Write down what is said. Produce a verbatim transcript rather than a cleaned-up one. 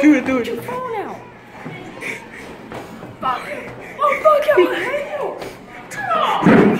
Do it, do it. Get your phone out. Fuck. Oh, fuck, I hate you. Turn off.